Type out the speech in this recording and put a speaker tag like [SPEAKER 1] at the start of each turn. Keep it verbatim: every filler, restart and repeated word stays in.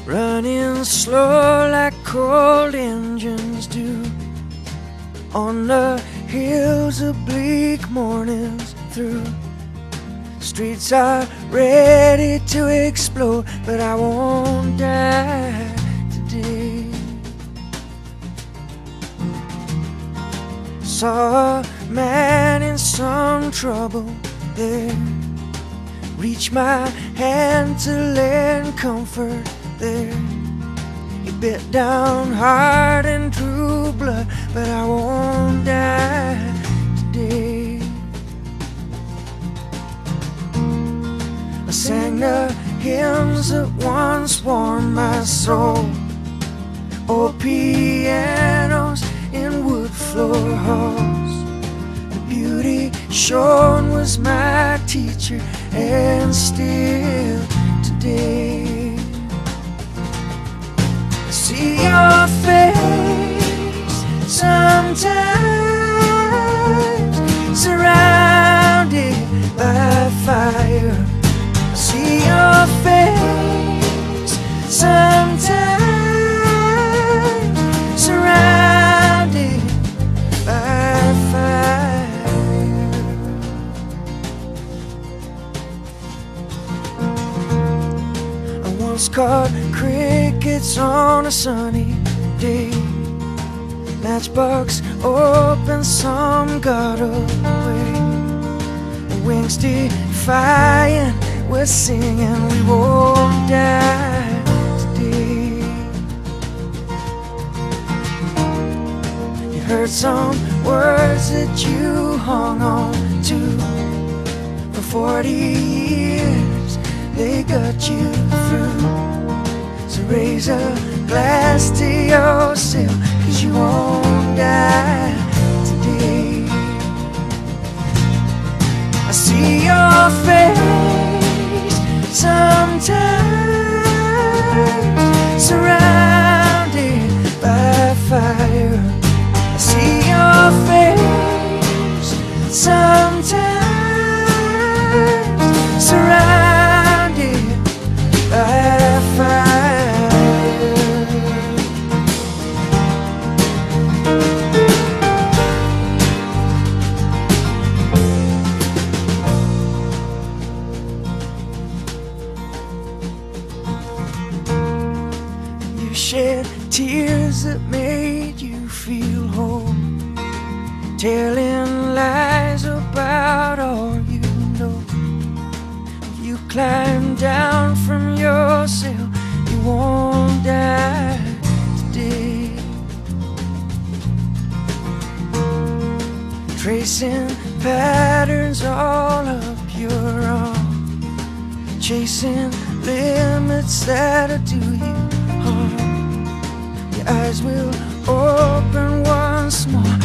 [SPEAKER 1] running slow like cold engines do on the hills of bleak mornings through. Streets are ready to explode, but I won't die today. Saw a man in some trouble there, reach my hand to lend comfort there. He bit down hard and drew blood, but I won't die today. I sang the hymns that once warmed my soul, old pianos in wood floor halls. The beauty shown was my teacher, and still today I see your face sometimes, surrounded by fire. I see your face sometimes, surrounded by fire. I once caught crickets on a sunny day, matchbox open, some got away. Wings defying, we're singing, we won't die today. You heard some words that you hung on to for forty years, they got you through. So raise a glass to yourself, 'cause you won't die today. I see your face sometimes, surrounded by fire. I see your face sometimes, surrounded by fire. You shed tears that made you feel whole, telling lies about all you know. You climb down from yourself, you won't die today. Tracing patterns all up your arm, chasing limits that'll do you harm. Your eyes will open once more,